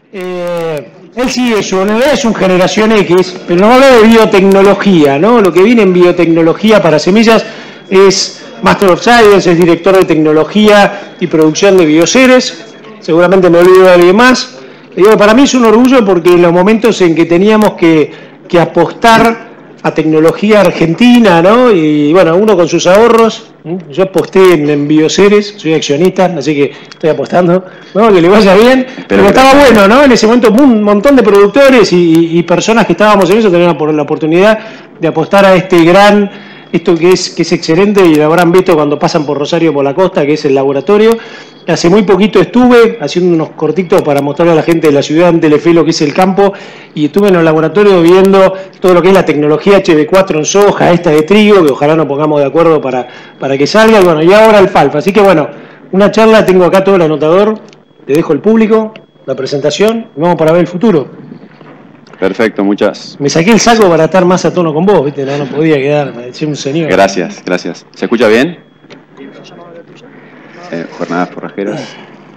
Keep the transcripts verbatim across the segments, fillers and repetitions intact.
Eh, él sí es un, es un generación X, pero no habla de biotecnología, ¿no? Lo que viene en biotecnología para semillas es Master of Science, es director de tecnología y producción de bioseres. Seguramente me olvido de alguien más. Le digo, para mí es un orgullo porque en los momentos en que teníamos que, que apostar a tecnología argentina, ¿no? Y bueno, uno con sus ahorros, ¿eh? Yo aposté en, en bioseres, soy accionista, así que estoy apostando, ¿no? Que le vaya bien, pero, pero estaba bueno, ¿no? En ese momento un montón de productores y, y, y personas que estábamos en eso tenían la oportunidad de apostar a este gran, esto que es, que es excelente y lo habrán visto cuando pasan por Rosario, por la costa, que es el laboratorio. Hace muy poquito estuve haciendo unos cortitos para mostrarle a la gente de la ciudad en Telefe lo que es el campo, y estuve en el laboratorio viendo todo lo que es la tecnología H B cuatro en soja, esta de trigo, que ojalá nos pongamos de acuerdo para, para que salga, y bueno, y ahora alfalfa. Así que bueno, una charla, tengo acá todo el anotador, te dejo el público, la presentación, y vamos para ver el futuro. Perfecto, muchas. Me saqué el saco para estar más a tono con vos, ¿viste? No, no podía quedar, me decía un señor. Gracias, gracias. ¿Se escucha bien? Eh, jornadas forrajeras.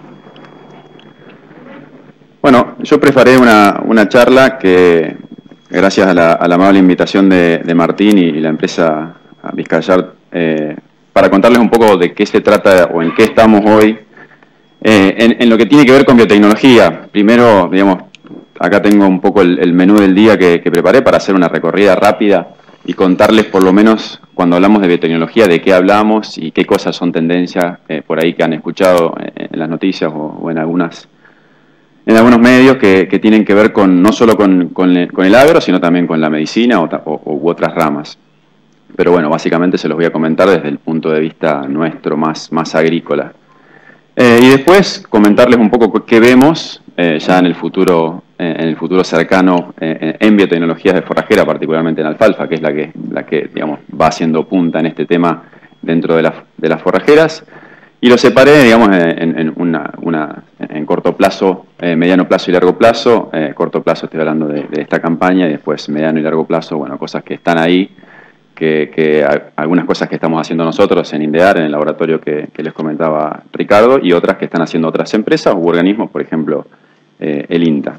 Bueno, yo preparé una, una charla que, gracias a la, a la amable invitación de, de Martín y, y la empresa Vizcayart, eh, para contarles un poco de qué se trata o en qué estamos hoy, eh, en, en lo que tiene que ver con biotecnología. Primero, digamos, acá tengo un poco el, el menú del día que, que preparé para hacer una recorrida rápida y contarles por lo menos, cuando hablamos de biotecnología, de qué hablamos y qué cosas son tendencias eh, por ahí que han escuchado en, en las noticias o, o en algunas en algunos medios que, que tienen que ver con no solo con, con, el, con el agro, sino también con la medicina o, o, u otras ramas. Pero bueno, básicamente se los voy a comentar desde el punto de vista nuestro, más, más agrícola. Eh, y después comentarles un poco qué vemos eh, ya en el futuro eh, en el futuro cercano eh, en biotecnologías de forrajera, particularmente en alfalfa, que es la que, la que digamos, va haciendo punta en este tema dentro de, la, de las forrajeras. Y lo separé, digamos, en, en, una, una, en corto plazo, eh, mediano plazo y largo plazo. Eh, corto plazo estoy hablando de, de esta campaña, y después mediano y largo plazo, bueno, cosas que están ahí, que, que algunas cosas que estamos haciendo nosotros en INDEAR, en el laboratorio que, que les comentaba Ricardo, y otras que están haciendo otras empresas u organismos, por ejemplo, eh, el INTA.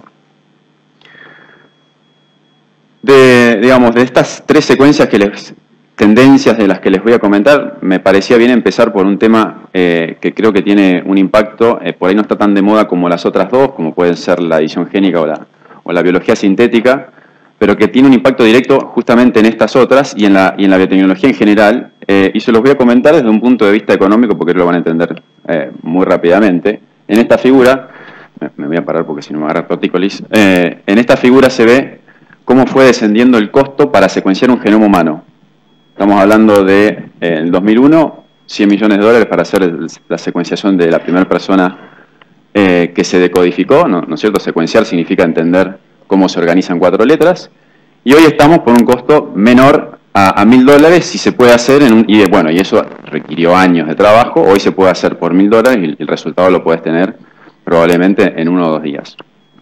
De, digamos, de estas tres secuencias que les... tendencias de las que les voy a comentar, me parecía bien empezar por un tema eh, que creo que tiene un impacto, eh, por ahí no está tan de moda como las otras dos, como pueden ser la edición génica o la, o la biología sintética, pero que tiene un impacto directo justamente en estas otras y en la, y en la biotecnología en general, eh, y se los voy a comentar desde un punto de vista económico porque lo van a entender eh, muy rápidamente. En esta figura, me, me voy a parar porque si no me agarra tortícolis, eh, en esta figura se ve cómo fue descendiendo el costo para secuenciar un genoma humano. Estamos hablando de, eh, en el dos mil uno, cien millones de dólares para hacer la secuenciación de la primera persona eh, que se decodificó, ¿no, ¿no es cierto? Secuenciar significa entender cómo se organizan cuatro letras. Y hoy estamos por un costo menor a, a mil dólares si se puede hacer, en un, y de, bueno, y eso requirió años de trabajo. Hoy se puede hacer por mil dólares y el resultado lo puedes tener probablemente en uno o dos días.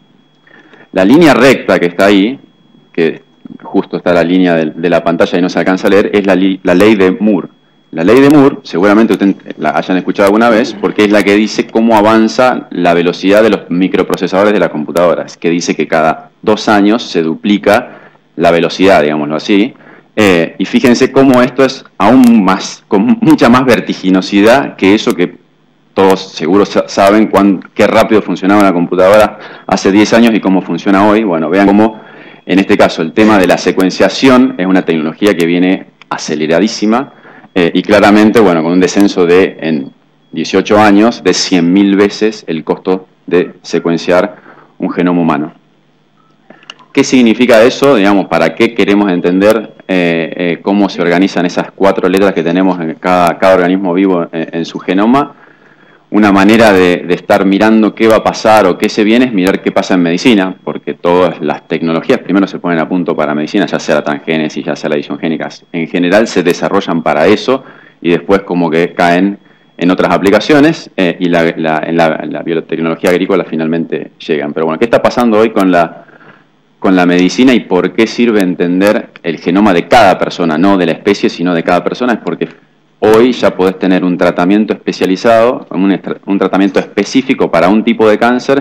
La línea recta que está ahí, que justo está la línea de, de la pantalla y no se alcanza a leer, es la, la ley de Moore. La ley de Moore, seguramente ustedes la hayan escuchado alguna vez, porque es la que dice cómo avanza la velocidad de los microprocesadores de las computadoras, que dice que cada dos años se duplica la velocidad, digámoslo así, eh, y fíjense cómo esto es aún más, con mucha más vertiginosidad que eso que todos seguro saben cuán, qué rápido funcionaba la computadora hace diez años y cómo funciona hoy. Bueno, vean cómo en este caso el tema de la secuenciación es una tecnología que viene aceleradísima eh, y claramente, bueno, con un descenso de, en dieciocho años, de cien mil veces el costo de secuenciar un genoma humano. ¿Qué significa eso? Digamos, ¿para qué queremos entender eh, eh, cómo se organizan esas cuatro letras que tenemos en cada, cada organismo vivo en, en su genoma? Una manera de, de estar mirando qué va a pasar o qué se viene es mirar qué pasa en medicina, porque todas las tecnologías primero se ponen a punto para medicina, ya sea la transgénesis, ya sea la edición génica, en general se desarrollan para eso y después como que caen en otras aplicaciones eh, y la, la, en, la, en la biotecnología agrícola finalmente llegan. Pero bueno, ¿qué está pasando hoy con la, con la medicina y por qué sirve entender el genoma de cada persona, no de la especie, sino de cada persona? Es porque hoy ya podés tener un tratamiento especializado, un, un tratamiento específico para un tipo de cáncer,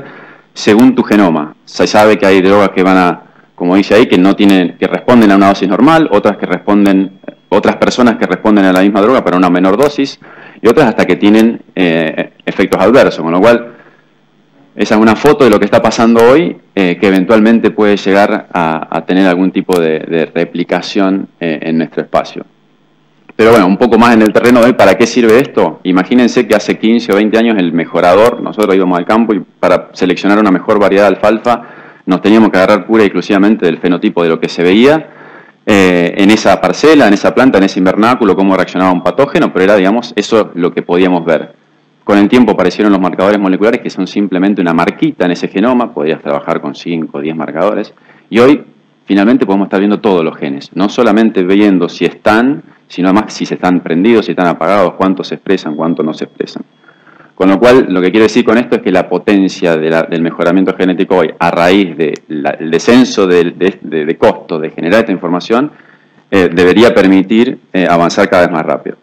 según tu genoma. Se sabe que hay drogas que van a, como dice ahí, que no tienen, que responden a una dosis normal, otras que responden, otras personas que responden a la misma droga pero a una menor dosis, y otras hasta que tienen eh, efectos adversos, con lo cual esa es una foto de lo que está pasando hoy, eh, que eventualmente puede llegar a, a tener algún tipo de, de replicación eh, en nuestro espacio. Pero bueno, un poco más en el terreno de hoy, ¿para qué sirve esto? Imagínense que hace quince o veinte años el mejorador, nosotros íbamos al campo y para seleccionar una mejor variedad de alfalfa nos teníamos que agarrar pura y exclusivamente del fenotipo de lo que se veía eh, en esa parcela, en esa planta, en ese invernáculo, cómo reaccionaba un patógeno, pero era, digamos, eso lo que podíamos ver. Con el tiempo aparecieron los marcadores moleculares que son simplemente una marquita en ese genoma, podías trabajar con cinco o diez marcadores, y hoy finalmente podemos estar viendo todos los genes, no solamente viendo si están, sino además si se están prendidos, si están apagados, cuántos se expresan, cuántos no se expresan. Con lo cual, lo que quiero decir con esto es que la potencia de la, del mejoramiento genético hoy, a raíz del de descenso de, de, de, de costo de generar esta información, eh, debería permitir eh, avanzar cada vez más rápido.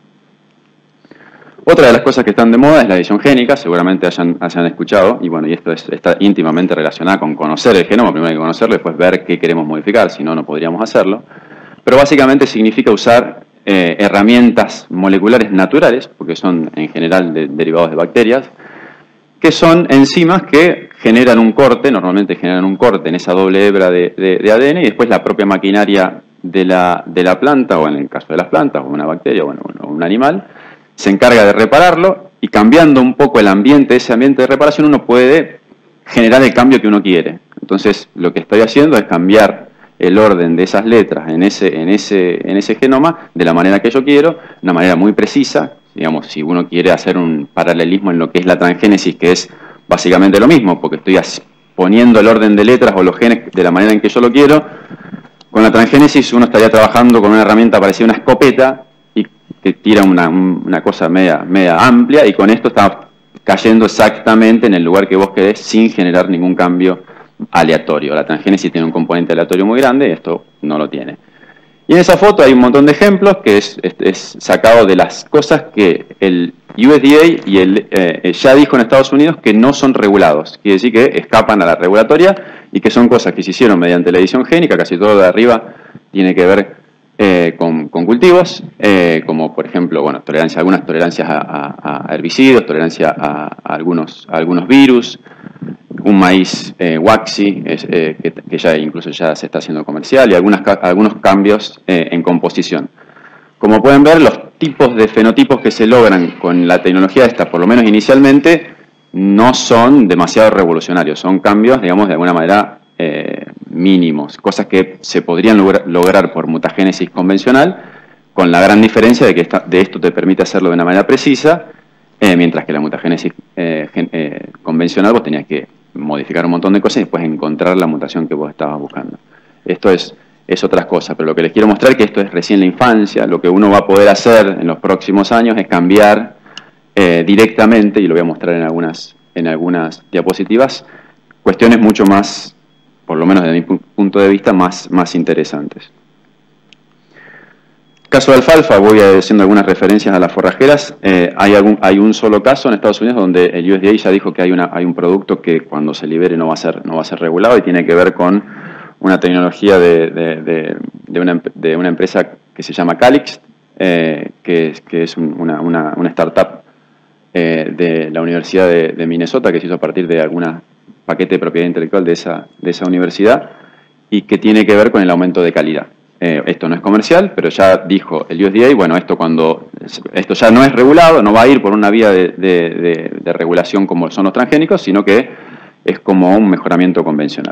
Otra de las cosas que están de moda es la edición génica, seguramente hayan, hayan escuchado, y bueno, y esto es, está íntimamente relacionado con conocer el genoma, primero hay que conocerlo, después ver qué queremos modificar, si no, no podríamos hacerlo. Pero básicamente significa usar eh, herramientas moleculares naturales, porque son en general de, derivados de bacterias, que son enzimas que generan un corte, normalmente generan un corte en esa doble hebra de, de, de A D N, y después la propia maquinaria de la, de la planta, o en el caso de las plantas, o una bacteria, o bueno, un animal, se encarga de repararlo, y cambiando un poco el ambiente, ese ambiente de reparación, uno puede generar el cambio que uno quiere. Entonces, lo que estoy haciendo es cambiar el orden de esas letras en ese, en ese, en ese genoma de la manera que yo quiero, de una manera muy precisa. Digamos, si uno quiere hacer un paralelismo en lo que es la transgénesis, que es básicamente lo mismo, porque estoy poniendo el orden de letras o los genes de la manera en que yo lo quiero. Con la transgénesis uno estaría trabajando con una herramienta parecida a una escopeta, que tira una, una cosa media, media amplia, y con esto está cayendo exactamente en el lugar que vos querés sin generar ningún cambio aleatorio. La transgénesis tiene un componente aleatorio muy grande y esto no lo tiene. Y en esa foto hay un montón de ejemplos que es, es, es sacado de las cosas que el U S D A y el, eh, ya dijo en Estados Unidos que no son regulados. Quiere decir que escapan a la regulatoria y que son cosas que se hicieron mediante la edición génica. Casi todo de arriba tiene que ver Eh, con, con cultivos, eh, como por ejemplo, bueno, tolerancia, algunas tolerancias a, a, a herbicidas, tolerancia a, a, algunos, a algunos virus, un maíz eh, waxy, es, eh, que, que ya incluso ya se está haciendo comercial, y algunas, algunos cambios eh, en composición. Como pueden ver, los tipos de fenotipos que se logran con la tecnología esta, por lo menos inicialmente, no son demasiado revolucionarios, son cambios, digamos, de alguna manera Eh, mínimos, cosas que se podrían lograr, lograr por mutagénesis convencional, con la gran diferencia de que esta, de esto te permite hacerlo de una manera precisa, eh, mientras que la mutagénesis eh, gen, eh, convencional vos tenías que modificar un montón de cosas y después encontrar la mutación que vos estabas buscando. Esto es, es otras cosas, pero lo que les quiero mostrar es que esto es recién la infancia. Lo que uno va a poder hacer en los próximos años es cambiar eh, directamente, y lo voy a mostrar en algunas, en algunas diapositivas, cuestiones mucho más, por lo menos desde mi punto de vista, más, más interesantes. Caso de alfalfa, voy haciendo algunas referencias a las forrajeras. Eh, hay, algún, hay un solo caso en Estados Unidos donde el U S D A ya dijo que hay, una, hay un producto que cuando se libere no va a ser, no va a ser regulado, y tiene que ver con una tecnología de, de, de, de, una, de una empresa que se llama Calyxt, eh, que, que es un, una, una, una startup eh, de la Universidad de, de Minnesota, que se hizo a partir de alguna paquete de propiedad intelectual de esa, de esa universidad, y que tiene que ver con el aumento de calidad. Eh, esto no es comercial, pero ya dijo el U S D A, bueno, esto cuando esto ya no es regulado, no va a ir por una vía de, de, de, de regulación como son los transgénicos, sino que es como un mejoramiento convencional.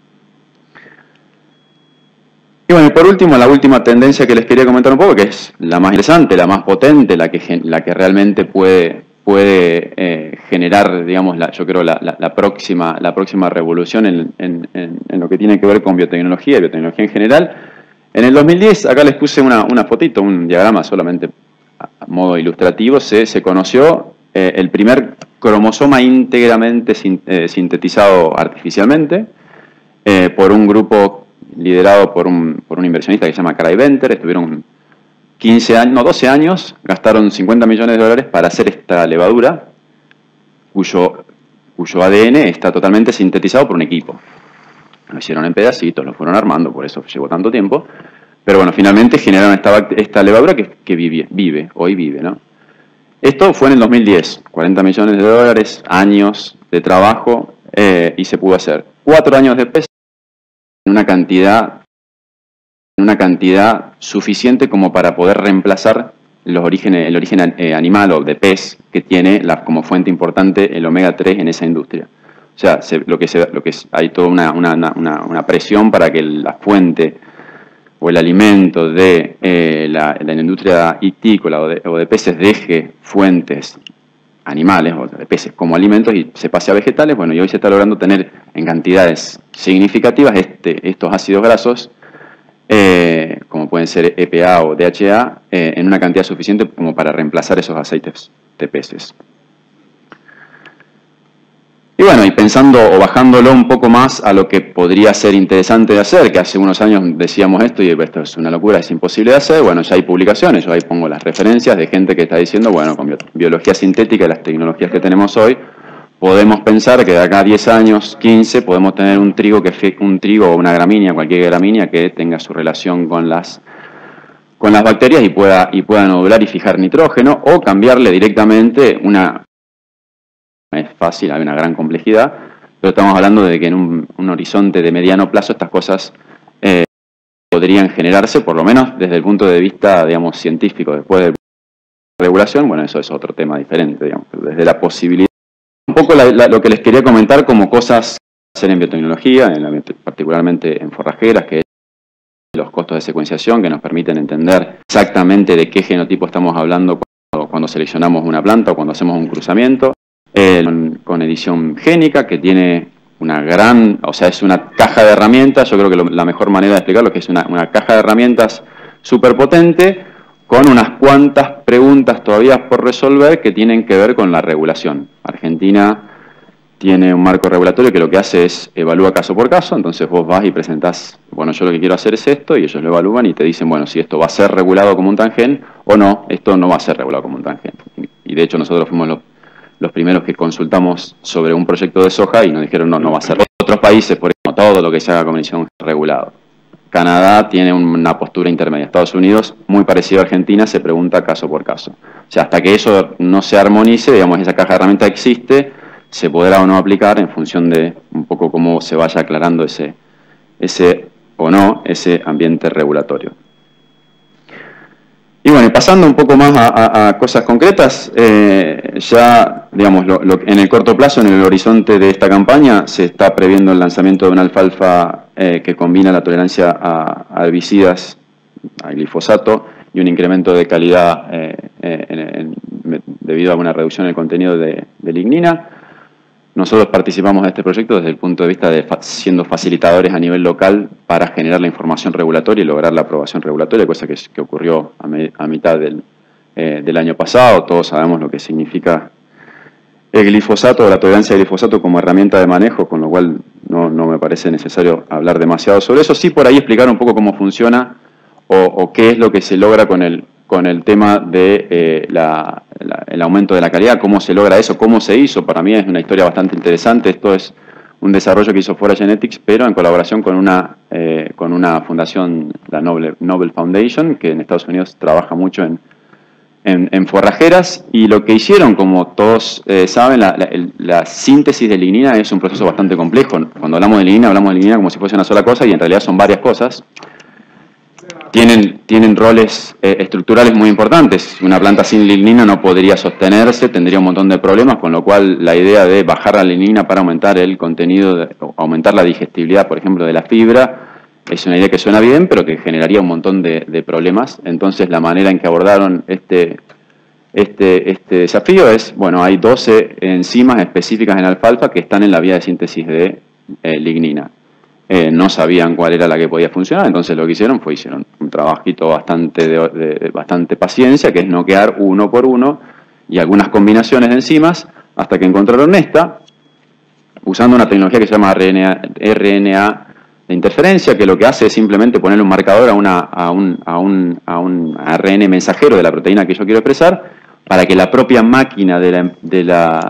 Y bueno, y por último, la última tendencia que les quería comentar un poco, que es la más interesante, la más potente, la que, la que realmente puede... puede eh, generar, digamos, la, yo creo, la, la, la, próxima, la próxima revolución en, en, en, en lo que tiene que ver con biotecnología y biotecnología en general. En el dos mil diez, acá les puse una, una fotito, un diagrama solamente a modo ilustrativo, se, se conoció eh, el primer cromosoma íntegramente sin, eh, sintetizado artificialmente eh, por un grupo liderado por un, por un inversionista que se llama Cray Venter. Estuvieron quince años, no, doce años, gastaron cincuenta millones de dólares para hacer esta levadura, cuyo cuyo A D N está totalmente sintetizado por un equipo. Lo hicieron en pedacitos, lo fueron armando, por eso llevó tanto tiempo. Pero bueno, finalmente generaron esta, esta levadura que, que vive, vive, hoy vive, ¿no? Esto fue en el dos mil diez, cuarenta millones de dólares, años de trabajo, eh, y se pudo hacer. Cuatro años después, en una cantidad, en una cantidad suficiente como para poder reemplazar los orígenes, el origen eh, animal o de pez que tiene la, como fuente importante el omega tres en esa industria. O sea, se, lo que se, lo que es, hay toda una, una, una, una presión para que la fuente o el alimento de eh, la, de la industria itícola o de, o de peces deje fuentes animales o de peces como alimentos y se pase a vegetales. Bueno, y hoy se está logrando tener en cantidades significativas este, estos ácidos grasos, eh, como pueden ser E P A o D H A, eh, en una cantidad suficiente como para reemplazar esos aceites de peces. Y bueno, y pensando o bajándolo un poco más a lo que podría ser interesante de hacer, que hace unos años decíamos esto y esto es una locura, es imposible de hacer, bueno, ya hay publicaciones, yo ahí pongo las referencias de gente que está diciendo, bueno, con biología sintética y las tecnologías que tenemos hoy, podemos pensar que de acá a diez años, quince, podemos tener un trigo, que un trigo o una gramínea, cualquier gramínea que tenga su relación con las, con las bacterias y pueda, y pueda nodular y fijar nitrógeno, o cambiarle directamente una... Es fácil, hay una gran complejidad, pero estamos hablando de que en un, un horizonte de mediano plazo estas cosas eh, podrían generarse, por lo menos desde el punto de vista, digamos, científico. Después de la regulación, bueno, eso es otro tema diferente, digamos, desde la posibilidad. Un poco la, la, lo que les quería comentar como cosas hacer en biotecnología, en la, particularmente en forrajeras, que es los costos de secuenciación que nos permiten entender exactamente de qué genotipo estamos hablando cuando, cuando seleccionamos una planta o cuando hacemos un cruzamiento. Eh, con, con edición génica, que tiene una gran, o sea, es una caja de herramientas. Yo creo que lo, la mejor manera de explicarlo es que es una, una caja de herramientas súper potente, con unas cuantas preguntas todavía por resolver que tienen que ver con la regulación. Argentina tiene un marco regulatorio que lo que hace es evalúa caso por caso, entonces vos vas y presentás, bueno, yo lo que quiero hacer es esto, y ellos lo evalúan y te dicen, bueno, si esto va a ser regulado como un tangén o no, esto no va a ser regulado como un tangén. Y de hecho nosotros fuimos los los primeros que consultamos sobre un proyecto de soja y nos dijeron no, no va a ser. Otros países, por ejemplo, todo lo que se haga con edición regulado. Canadá tiene una postura intermedia. Estados Unidos, muy parecido a Argentina, se pregunta caso por caso. O sea, hasta que eso no se armonice, digamos, esa caja de herramientas existe, se podrá o no aplicar en función de un poco cómo se vaya aclarando ese, ese o no, ese ambiente regulatorio. Y bueno, pasando un poco más a, a, a cosas concretas, eh, ya, digamos, lo, lo, en el corto plazo, en el horizonte de esta campaña, se está previendo el lanzamiento de una alfalfa eh, que combina la tolerancia a, a herbicidas, a glifosato, y un incremento de calidad eh, en, en, debido a una reducción en el contenido de, de lignina. Nosotros participamos de este proyecto desde el punto de vista de fa siendo facilitadores a nivel local para generar la información regulatoria y lograr la aprobación regulatoria, cosa que, que ocurrió a, me, a mitad del, eh, del año pasado. Todos sabemos lo que significa el glifosato o la tolerancia al glifosato como herramienta de manejo, con lo cual no, no me parece necesario hablar demasiado sobre eso. Sí, por ahí explicar un poco cómo funciona o, o qué es lo que se logra con el, con el tema de eh, la, la, el aumento de la calidad, cómo se logra eso, cómo se hizo. Para mí es una historia bastante interesante. Esto es un desarrollo que hizo Fora Genetics, pero en colaboración con una, eh, con una fundación, la Nobel, Nobel Foundation, que en Estados Unidos trabaja mucho en, en, en forrajeras. Y lo que hicieron, como todos eh, saben, la, la, la síntesis de lignina es un proceso bastante complejo. Cuando hablamos de lignina, hablamos de lignina como si fuese una sola cosa, y en realidad son varias cosas. Tienen, tienen roles eh, estructurales muy importantes. Una planta sin lignina no podría sostenerse, tendría un montón de problemas, con lo cual la idea de bajar la lignina para aumentar el contenido, de, aumentar la digestibilidad, por ejemplo, de la fibra, es una idea que suena bien, pero que generaría un montón de, de problemas. Entonces la manera en que abordaron este, este, este desafío es, bueno, hay doce enzimas específicas en alfalfa que están en la vía de síntesis de eh, lignina. Eh, no sabían cuál era la que podía funcionar, entonces lo que hicieron fue hicieron un trabajito bastante de, de, de bastante paciencia, que es noquear uno por uno y algunas combinaciones de enzimas hasta que encontraron esta, usando una tecnología que se llama R N A, R N A de interferencia, que lo que hace es simplemente ponerle un marcador a, una, a, un, a, un, a un A R N mensajero de la proteína que yo quiero expresar, para que la propia máquina de la, de la,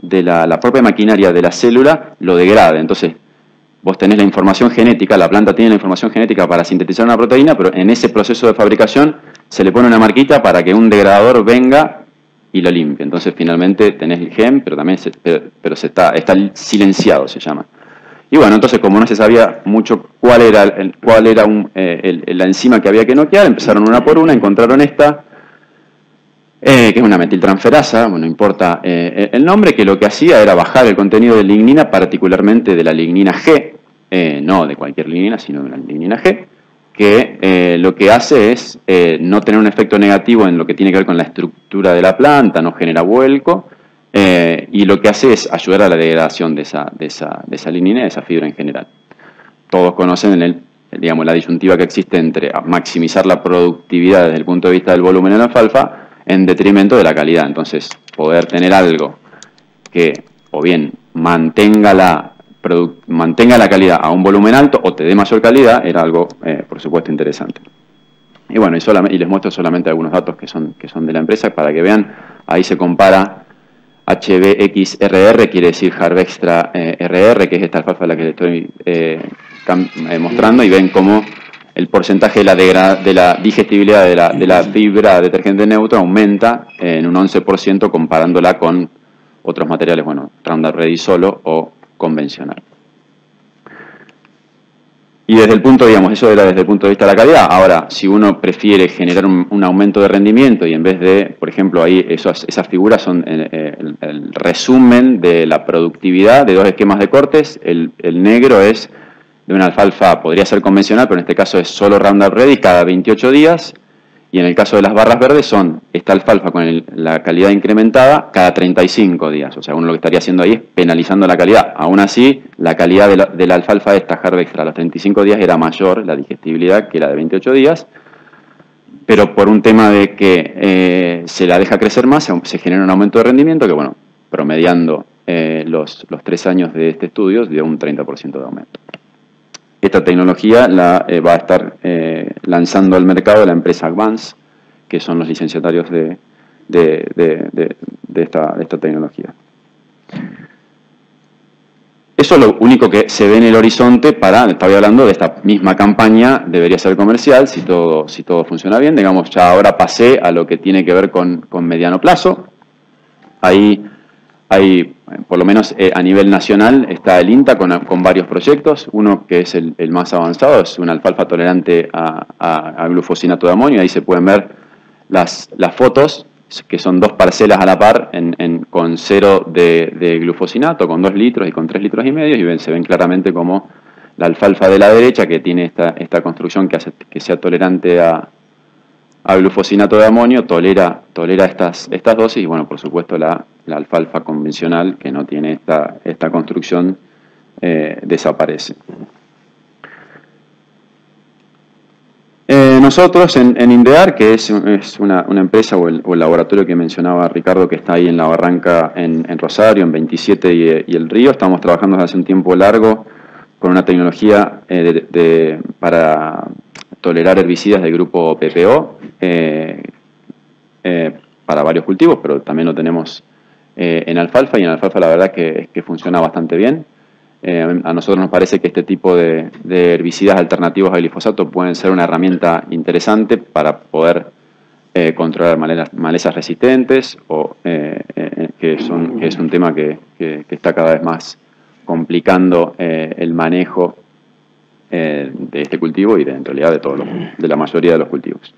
de la, la propia maquinaria de la célula lo degrade. Entonces, vos tenés la información genética, la planta tiene la información genética para sintetizar una proteína, pero en ese proceso de fabricación se le pone una marquita para que un degradador venga y lo limpie. Entonces, finalmente tenés el gen, pero también se, pero, pero se está, está silenciado, se llama. Y bueno, entonces como no se sabía mucho cuál era, el, cuál era un, eh, el, la enzima que había que noquear, empezaron una por una, encontraron esta, eh, que es una metiltransferasa, bueno, no importa eh, el nombre, que lo que hacía era bajar el contenido de lignina, particularmente de la lignina G, eh, no de cualquier lignina, sino de la lignina G, que eh, lo que hace es eh, no tener un efecto negativo en lo que tiene que ver con la estructura de la planta, no genera vuelco, Eh, y lo que hace es ayudar a la degradación de esa, de esa, de esa lignina, de esa fibra en general. Todos conocen el, digamos, la disyuntiva que existe entre maximizar la productividad desde el punto de vista del volumen en la alfalfa en detrimento de la calidad. Entonces, poder tener algo que o bien mantenga la, mantenga la calidad a un volumen alto o te dé mayor calidad era algo, eh, por supuesto, interesante. Y bueno, y, solamente, y les muestro solamente algunos datos que son, que son de la empresa para que vean. Ahí se compara H B X R R, quiere decir Harvextra eh, R R, que es esta alfalfa la que les estoy eh, eh, mostrando, y ven cómo el porcentaje de la, de la digestibilidad de la, de la fibra detergente neutra aumenta eh, en un once por ciento comparándola con otros materiales, bueno, Roundup Ready solo o convencional. Y desde el punto, digamos, eso era desde el punto de vista de la calidad. Ahora, si uno prefiere generar un, un aumento de rendimiento y en vez de, por ejemplo, ahí esas, esas figuras son eh, el, el resumen de la productividad de dos esquemas de cortes. El, el negro es de una alfalfa, podría ser convencional, pero en este caso es solo Roundup Ready cada veintiocho días. Y en el caso de las barras verdes son esta alfalfa con el, la calidad incrementada cada treinta y cinco días. O sea, uno lo que estaría haciendo ahí es penalizando la calidad. Aún así, la calidad de la, de la alfalfa de esta Harvextra a los treinta y cinco días era mayor, la digestibilidad, que la de veintiocho días. Pero por un tema de que eh, se la deja crecer más, se, se genera un aumento de rendimiento que, bueno, promediando eh, los, los tres años de este estudio, dio un treinta por ciento de aumento. Esta tecnología la eh, va a estar eh, lanzando al mercado la empresa Advance, que son los licenciatarios de, de, de, de, de, esta, de esta tecnología. Eso es lo único que se ve en el horizonte para, estaba hablando de esta misma campaña, debería ser comercial, si todo, si todo funciona bien. Digamos, ya ahora pasé a lo que tiene que ver con, con mediano plazo. Ahí hay, por lo menos eh, a nivel nacional, está el INTA con, con varios proyectos. Uno que es el, el más avanzado, es una alfalfa tolerante a, a, a glufosinato de amonio. Ahí se pueden ver las, las fotos, que son dos parcelas a la par en, en, con cero de, de glufosinato, con dos litros y con tres litros y medio, y ven, se ven claramente como la alfalfa de la derecha, que tiene esta, esta construcción que hace que sea tolerante a, a glufosinato de amonio, tolera, tolera estas, estas dosis, y bueno, por supuesto la, la alfalfa convencional, que no tiene esta, esta construcción, eh, desaparece. Eh, nosotros en, en INDEAR, que es, es una, una empresa o el, o el laboratorio que mencionaba Ricardo, que está ahí en la Barranca, en, en Rosario, en veintisiete y, y El Río, estamos trabajando desde hace un tiempo largo con una tecnología eh, de, de, para tolerar herbicidas del grupo P P O eh, eh, para varios cultivos, pero también lo tenemos eh, en alfalfa, y en alfalfa la verdad que, que funciona bastante bien. Eh, a nosotros nos parece que este tipo de, de herbicidas alternativos al glifosato pueden ser una herramienta interesante para poder eh, controlar malezas, malezas resistentes, o, eh, eh, que, son, que es un tema que, que, que está cada vez más complicando eh, el manejo eh, de este cultivo y de, en realidad de, todo lo, de la mayoría de los cultivos.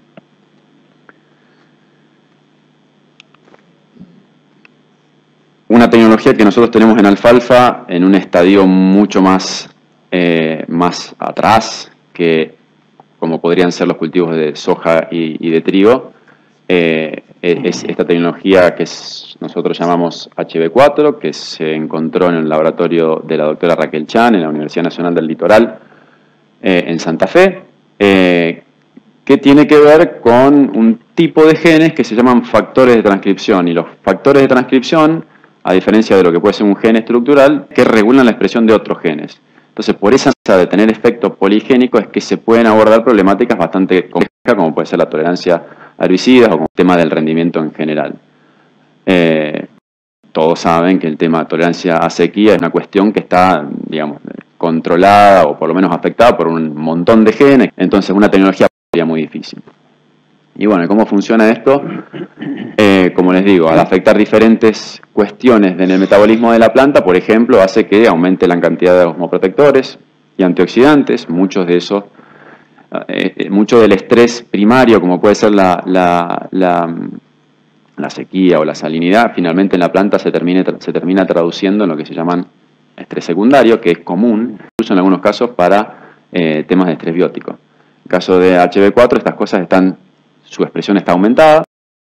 Una tecnología que nosotros tenemos en alfalfa en un estadio mucho más, eh, más atrás, que como podrían ser los cultivos de soja y, y de trigo, eh, es esta tecnología que es, nosotros llamamos H B cuatro, que se encontró en el laboratorio de la doctora Raquel Chan en la Universidad Nacional del Litoral, eh, en Santa Fe, eh, que tiene que ver con un tipo de genes que se llaman factores de transcripción, y los factores de transcripción, a diferencia de lo que puede ser un gen estructural, que regulan la expresión de otros genes. Entonces, por esa necesidad de tener efecto poligénico es que se pueden abordar problemáticas bastante complejas, como puede ser la tolerancia a herbicidas o como el tema del rendimiento en general. Eh, todos saben que el tema de tolerancia a sequía es una cuestión que está, digamos, controlada o por lo menos afectada por un montón de genes, entonces una tecnología sería muy difícil. Y bueno, ¿cómo funciona esto? Eh, como les digo, al afectar diferentes cuestiones en el metabolismo de la planta, por ejemplo, hace que aumente la cantidad de osmoprotectores y antioxidantes, muchos de esos, eh, mucho del estrés primario, como puede ser la, la, la, la sequía o la salinidad, finalmente en la planta se, termine, se termina traduciendo en lo que se llaman estrés secundario, que es común, incluso en algunos casos, para eh, temas de estrés biótico. En el caso de H B cuatro, estas cosas están, su expresión está aumentada,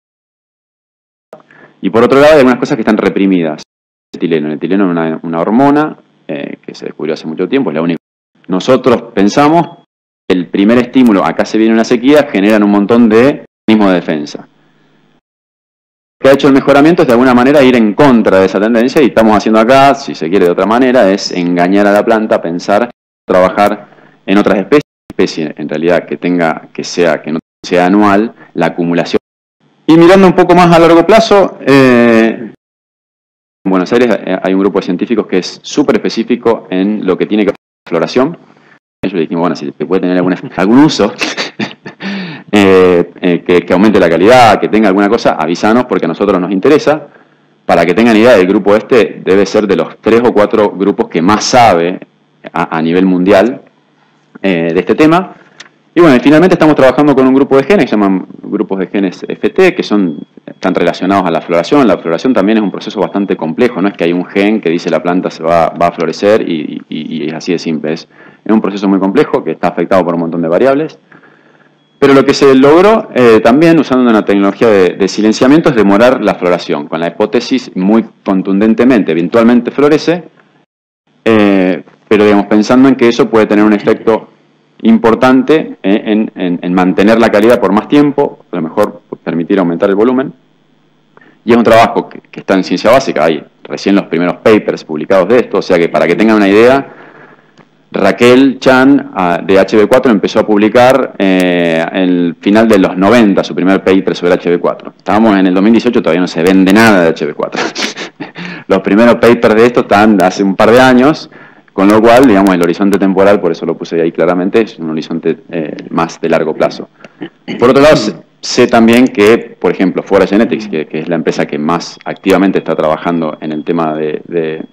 y por otro lado hay algunas cosas que están reprimidas. El etileno, el etileno es una, una hormona eh, que se descubrió hace mucho tiempo, es la única. Nosotros pensamos que el primer estímulo, acá se viene una sequía, generan un montón de mecanismos de defensa. Lo que ha hecho el mejoramiento es de alguna manera ir en contra de esa tendencia, y estamos haciendo acá, si se quiere de otra manera, es engañar a la planta, pensar, trabajar en otras especies, especie en realidad que tenga, que sea, que no sea anual, la acumulación. Y mirando un poco más a largo plazo, eh, en Buenos Aires hay un grupo de científicos que es súper específico en lo que tiene que ver con la floración. Ellos dijimos, bueno, si puede tener alguna, algún uso, eh, eh, que, que aumente la calidad, que tenga alguna cosa, avísanos porque a nosotros nos interesa. Para que tengan idea, el grupo este debe ser de los tres o cuatro grupos que más sabe a, a nivel mundial eh, de este tema. Y bueno, y finalmente estamos trabajando con un grupo de genes, que se llaman grupos de genes F T, que son, están relacionados a la floración. La floración también es un proceso bastante complejo, no es que hay un gen que dice la planta se va, va a florecer y, y, y es así de simple. Es, es un proceso muy complejo que está afectado por un montón de variables. Pero lo que se logró eh, también usando una tecnología de, de silenciamiento es demorar la floración, con la hipótesis muy contundentemente, eventualmente florece, eh, pero digamos pensando en que eso puede tener un efecto importante en, en, en mantener la calidad por más tiempo, a lo mejor permitir aumentar el volumen. Y es un trabajo que, que está en ciencia básica, hay recién los primeros papers publicados de esto, o sea que para que tengan una idea, Raquel Chan de H B cuatro empezó a publicar eh, el final de los noventa su primer paper sobre H B cuatro. Estábamos en el dos mil dieciocho, todavía no se vende nada de H B cuatro. Los primeros papers de esto están de hace un par de años, con lo cual, digamos, el horizonte temporal, por eso lo puse ahí claramente, es un horizonte eh, más de largo plazo. Por otro lado, sé, sé también que, por ejemplo, Fora Genetics, que, que es la empresa que más activamente está trabajando en el tema de, de,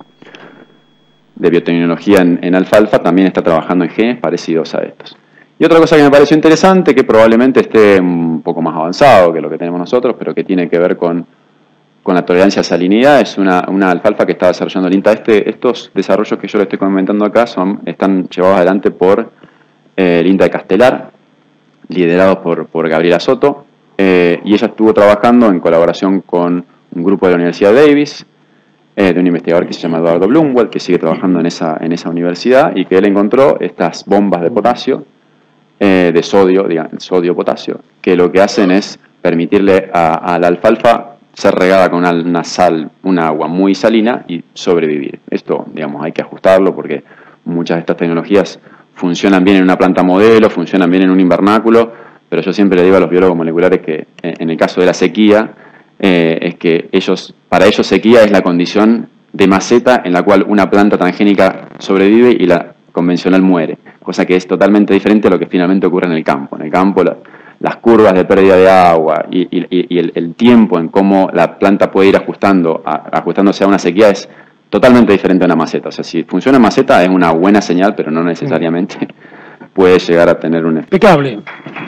de biotecnología en, en alfalfa, también está trabajando en genes parecidos a estos. Y otra cosa que me pareció interesante, que probablemente esté un poco más avanzado que lo que tenemos nosotros, pero que tiene que ver con con la tolerancia a salinidad, es una, una alfalfa que está desarrollando el INTA. Este, estos desarrollos que yo le estoy comentando acá son, están llevados adelante por eh, el INTA de Castelar, liderados por, por Gabriela Soto, eh, y ella estuvo trabajando en colaboración con un grupo de la Universidad Davis, eh, de un investigador que se llama Eduardo Blumwell, que sigue trabajando en esa, en esa universidad, y que él encontró estas bombas de potasio, eh, de sodio, digamos, sodio-potasio, que lo que hacen es permitirle a, a la alfalfa ser regada con una, una sal, una agua muy salina y sobrevivir. Esto, digamos, hay que ajustarlo porque muchas de estas tecnologías funcionan bien en una planta modelo, funcionan bien en un invernáculo, pero yo siempre le digo a los biólogos moleculares que en el caso de la sequía, eh, es que ellos, para ellos sequía es la condición de maceta en la cual una planta transgénica sobrevive y la convencional muere, cosa que es totalmente diferente a lo que finalmente ocurre en el campo. En el campo la, las curvas de pérdida de agua y, y, y el, el tiempo en cómo la planta puede ir ajustando, a, ajustándose a una sequía es totalmente diferente a una maceta. O sea, si funciona en maceta es una buena señal, pero no necesariamente puede llegar a tener un efecto. Impecable.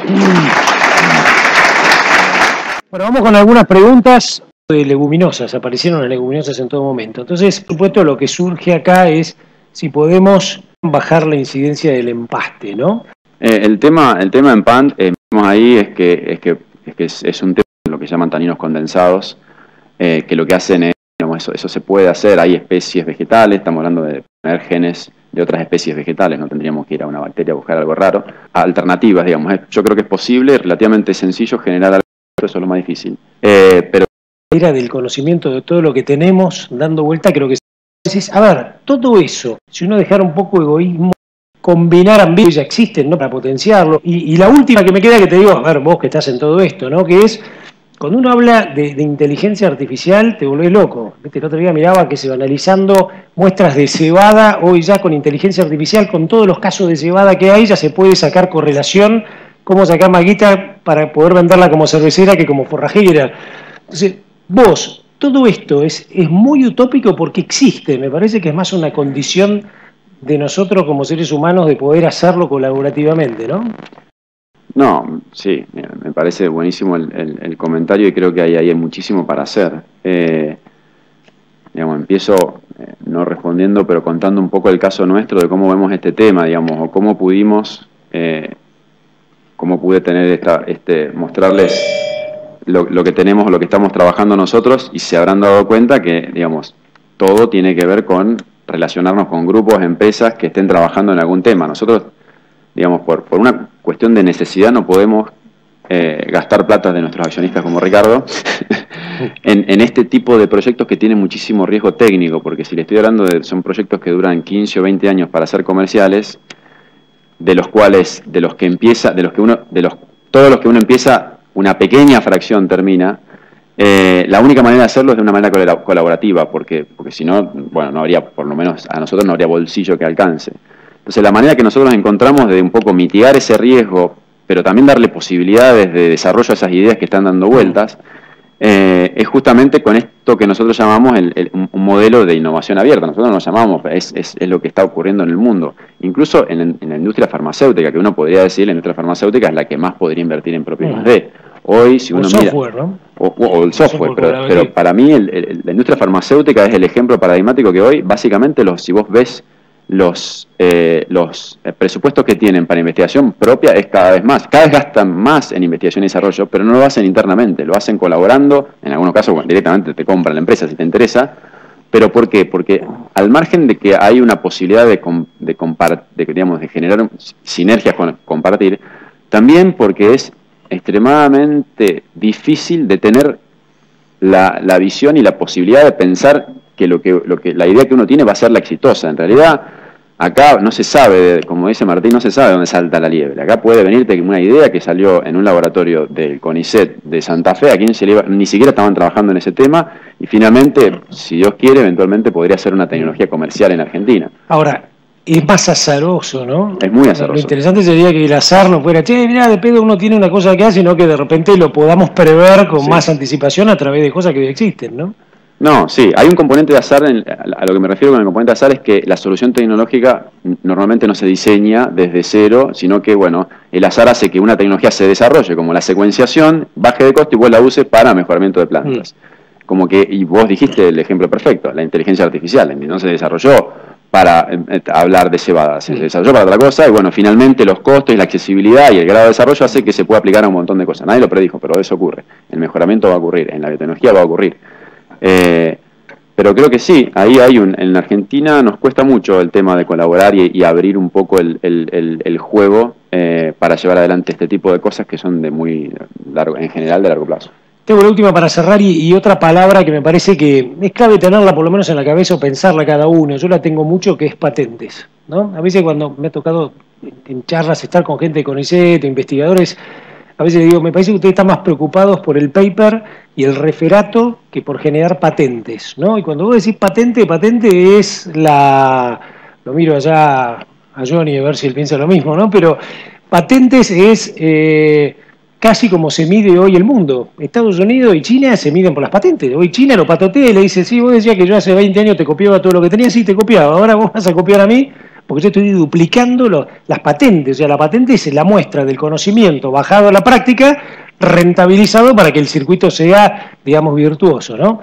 Bueno, vamos con algunas preguntas de leguminosas. Aparecieron las leguminosas en todo momento. Entonces, por supuesto, lo que surge acá es si podemos bajar la incidencia del empaste, ¿no? Eh, el tema el tema en P A N T, eh, ahí es que es que es, que es, es un tema de lo que llaman taninos condensados, eh, que lo que hacen es, digamos, eso, eso se puede hacer. Hay especies vegetales, estamos hablando de poner genes de otras especies vegetales, no tendríamos que ir a una bacteria a buscar algo raro. Alternativas, digamos, yo creo que es posible, relativamente sencillo generar algo, eso es lo más difícil. Eh, pero era del conocimiento de todo lo que tenemos dando vuelta, creo que es, a ver, todo eso, si uno dejara un poco egoísmo, combinar ambientes ya existen, ¿no? Para potenciarlo. Y, y la última que me queda que te digo, a ver, vos que estás en todo esto, ¿no? Que es cuando uno habla de, de inteligencia artificial, te volvés loco. ¿Viste? El otro día miraba que se va analizando muestras de cebada, hoy ya con inteligencia artificial, con todos los casos de cebada que hay, ya se puede sacar correlación, cómo sacar maguita para poder venderla como cervecera que como forrajera. Entonces, vos, todo esto es, es muy utópico porque existe, me parece que es más una condición de nosotros como seres humanos de poder hacerlo colaborativamente, ¿no? No, sí, me parece buenísimo el, el, el comentario y creo que ahí, ahí hay muchísimo para hacer. Eh, digamos, empiezo eh, no respondiendo, pero contando un poco el caso nuestro de cómo vemos este tema, digamos, o cómo pudimos, eh, cómo pude tener esta, este, mostrarles lo, lo que tenemos, lo que estamos trabajando nosotros, y se habrán dado cuenta que, digamos, todo tiene que ver con relacionarnos con grupos, empresas que estén trabajando en algún tema. Nosotros, digamos, por, por una cuestión de necesidad no podemos eh, gastar plata de nuestros accionistas como Ricardo en, en este tipo de proyectos que tienen muchísimo riesgo técnico, porque si le estoy hablando de, son proyectos que duran quince o veinte años para ser comerciales, de los cuales, de los que empieza, de los que uno, de los, todos los que uno empieza, una pequeña fracción termina. Eh, la única manera de hacerlo es de una manera colaborativa, porque, porque si no, bueno, no habría, por lo menos a nosotros no habría bolsillo que alcance. Entonces la manera que nosotros encontramos de un poco mitigar ese riesgo, pero también darle posibilidades de desarrollo a esas ideas que están dando vueltas, eh, es justamente con esto que nosotros llamamos el, el, un modelo de innovación abierta. Nosotros nos llamamos, es, es, es lo que está ocurriendo en el mundo. Incluso en, en la industria farmacéutica, que uno podría decir, la industria farmacéutica es la que más podría invertir en propio I más D. Hoy, si uno o mira, software, ¿no? O, o el software, software pero, pero para mí el, el, la industria farmacéutica es el ejemplo paradigmático que hoy, básicamente, los, si vos ves los, eh, los presupuestos que tienen para investigación propia, es cada vez más. Cada vez gastan más en investigación y desarrollo, pero no lo hacen internamente, lo hacen colaborando, en algunos casos bueno, directamente te compran la empresa si te interesa. ¿Pero por qué? Porque al margen de que hay una posibilidad de, de, de, digamos, de generar sinergias con compartir, también porque es extremadamente difícil de tener la, la visión y la posibilidad de pensar que, lo que, lo que la idea que uno tiene va a ser la exitosa. En realidad, acá no se sabe, como dice Martín, no se sabe dónde salta la liebre. Acá puede venirte una idea que salió en un laboratorio del CONICET de Santa Fe, aquí ni siquiera estaban trabajando en ese tema, y finalmente, si Dios quiere, eventualmente podría ser una tecnología comercial en Argentina. Ahora, es más azaroso, ¿no? Es muy azaroso. Lo interesante sería que el azar no fuera, che, mirá, de pedo uno tiene una cosa que hace, sino que de repente lo podamos prever con sí. más anticipación a través de cosas que hoy existen, ¿no? No, sí, hay un componente de azar, en, a lo que me refiero con el componente de azar es que la solución tecnológica normalmente no se diseña desde cero, sino que, bueno, el azar hace que una tecnología se desarrolle, como la secuenciación, baje de costo y vos la uses para mejoramiento de plantas. Mm. Como que, y vos dijiste el ejemplo perfecto, la inteligencia artificial, no se desarrolló para eh, hablar de cebada, se desarrolló para otra cosa y bueno, finalmente los costos y la accesibilidad y el grado de desarrollo hace que se pueda aplicar a un montón de cosas. Nadie lo predijo, pero eso ocurre. El mejoramiento va a ocurrir, en la biotecnología va a ocurrir. Eh, pero creo que sí, ahí hay un, en Argentina nos cuesta mucho el tema de colaborar y, y abrir un poco el, el, el, el juego eh, para llevar adelante este tipo de cosas que son de muy largo, en general de largo plazo. Tengo la última para cerrar y, y otra palabra que me parece que es clave tenerla por lo menos en la cabeza o pensarla cada uno. Yo la tengo mucho, que es patentes, ¿no? A veces cuando me ha tocado en charlas estar con gente de CONICET, investigadores, a veces digo, me parece que ustedes están más preocupados por el paper y el referato que por generar patentes, ¿no? Y cuando vos decís patente, patente es la... Lo miro allá a Johnny a ver si él piensa lo mismo, ¿no? Pero patentes es... Eh, casi como se mide hoy el mundo. Estados Unidos y China se miden por las patentes. Hoy China lo patotea y le dice, sí, vos decías que yo hace veinte años te copiaba todo lo que tenías, sí, te copiaba, ahora vos vas a copiar a mí, porque yo estoy duplicando lo, las patentes. O sea, la patente es la muestra del conocimiento bajado a la práctica, rentabilizado para que el circuito sea, digamos, virtuoso, ¿no?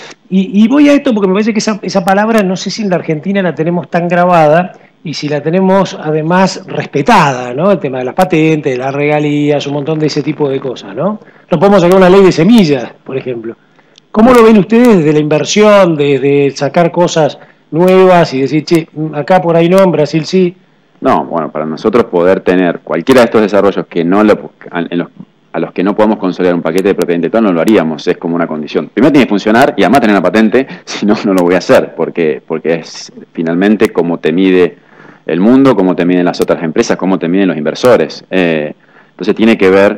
Y, y voy a esto porque me parece que esa, esa palabra, no sé si en la Argentina la tenemos tan grabada, y si la tenemos además respetada, ¿no? El tema de las patentes, de las regalías, un montón de ese tipo de cosas, ¿no? No podemos sacar una ley de semillas, por ejemplo. ¿Cómo lo ven ustedes desde la inversión, desde sacar cosas nuevas y decir, che, acá por ahí no, en Brasil sí? No, bueno, para nosotros poder tener cualquiera de estos desarrollos que no lo, en los, a los que no podemos consolidar un paquete de propiedad intelectual, no lo haríamos, es como una condición. Primero tiene que funcionar y además tener una patente, si no, no lo voy a hacer, porque, porque es finalmente como te mide el mundo, cómo te miden las otras empresas, cómo te miden los inversores. Eh, entonces tiene que ver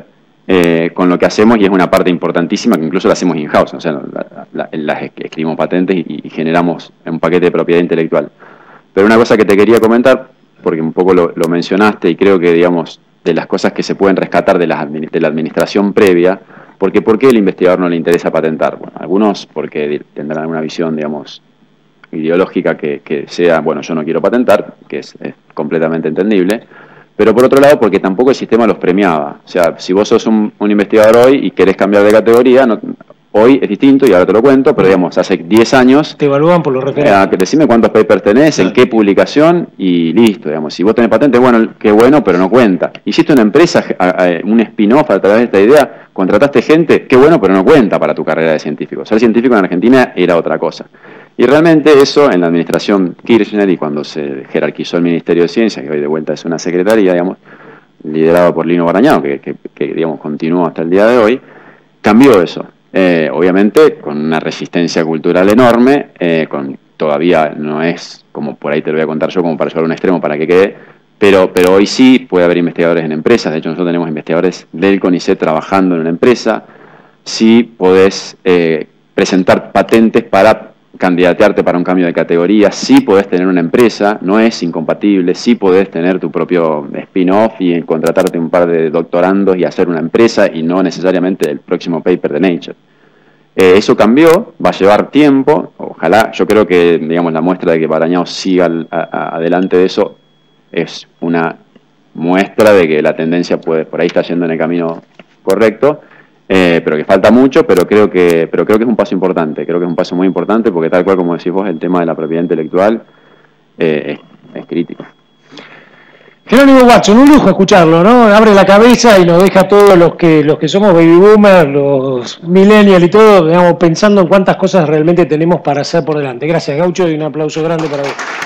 eh, con lo que hacemos, y es una parte importantísima que incluso la hacemos in-house, o sea, la, la, las escribimos patentes y, y generamos un paquete de propiedad intelectual. Pero una cosa que te quería comentar, porque un poco lo, lo mencionaste, y creo que, digamos, de las cosas que se pueden rescatar de la, de la administración previa, porque ¿por qué el investigador no le interesa patentar? Bueno, algunos porque tendrán una visión, digamos, ideológica que, que sea, bueno, yo no quiero patentar, que es, es completamente entendible, pero por otro lado porque tampoco el sistema los premiaba. O sea, si vos sos un, un investigador hoy y querés cambiar de categoría, no, hoy es distinto, y ahora te lo cuento, pero digamos, hace diez años... Te evalúan por los referentes. Eh, decime cuántos papers tenés, claro, en qué publicación, y listo, digamos. Si vos tenés patente, bueno, qué bueno, pero no cuenta. Hiciste una empresa, un spin-off a través de esta idea, contrataste gente, qué bueno, pero no cuenta para tu carrera de científico. Ser científico en Argentina era otra cosa. Y realmente eso, en la administración Kirchner, y cuando se jerarquizó el Ministerio de Ciencia, que hoy de vuelta es una secretaría, digamos, liderado por Lino Barañao, que, que, que digamos, continuó hasta el día de hoy, cambió eso. Eh, obviamente con una resistencia cultural enorme, eh, con, todavía no es, como por ahí te lo voy a contar yo, como para llevar a un extremo para que quede, pero, pero hoy sí puede haber investigadores en empresas. De hecho, nosotros tenemos investigadores del CONICET trabajando en una empresa. Sí podés eh, presentar patentes para candidatearte para un cambio de categoría, sí podés tener una empresa, no es incompatible, sí podés tener tu propio spin-off y contratarte un par de doctorandos y hacer una empresa, y no necesariamente el próximo paper de Nature. Eh, eso cambió, va a llevar tiempo, ojalá. Yo creo que, digamos, la muestra de que Barañao siga al, a, adelante de eso es una muestra de que la tendencia puede, por ahí está yendo en el camino correcto. Eh, pero que falta mucho, pero creo que pero creo que es un paso importante, creo que es un paso muy importante, porque tal cual como decís vos, el tema de la propiedad intelectual eh, es, es crítico. Jerónimo Watson, un lujo escucharlo, ¿no? Abre la cabeza y nos deja a todos los que los que somos baby boomers, los millennials y todo, digamos, pensando en cuántas cosas realmente tenemos para hacer por delante. Gracias, Gaucho, y un aplauso grande para vos.